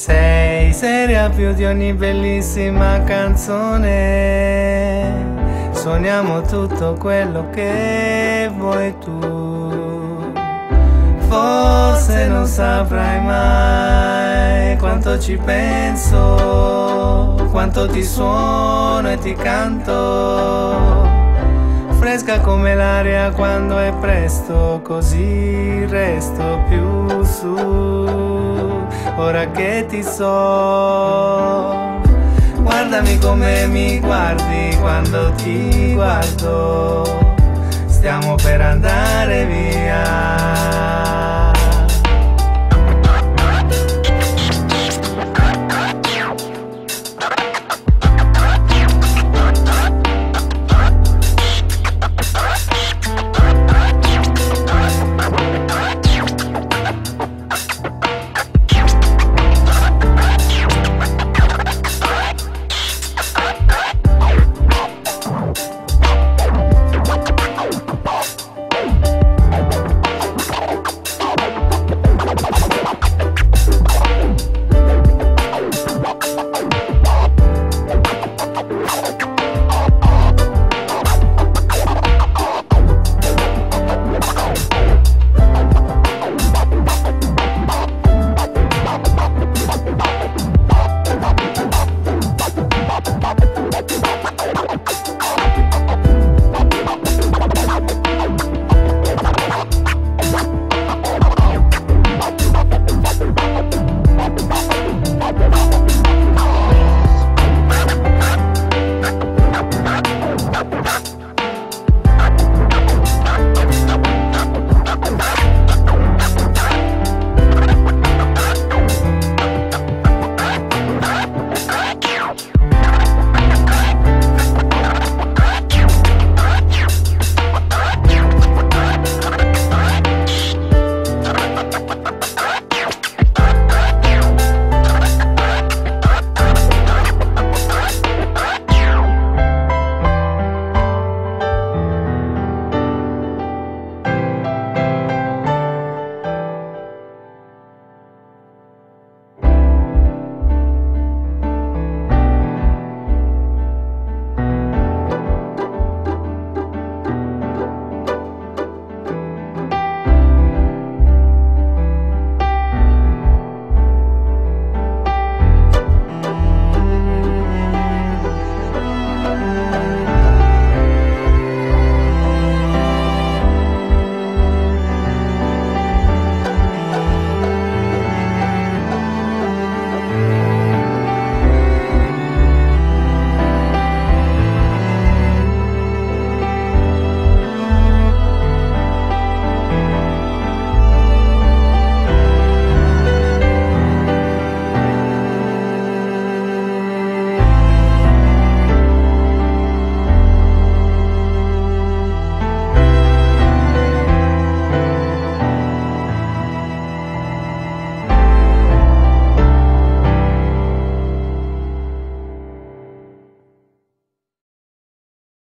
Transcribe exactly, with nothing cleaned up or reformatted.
Sei seria più di ogni bellissima canzone. Sogniamo tutto quello che vuoi tu. Forse non saprai mai quanto ci penso, quanto ti suono e ti canto. Fresca come l'aria quando è presto, così resto più su. Ora che ti so, guardami come mi guardi quando ti guardo. Stiamo per andare via.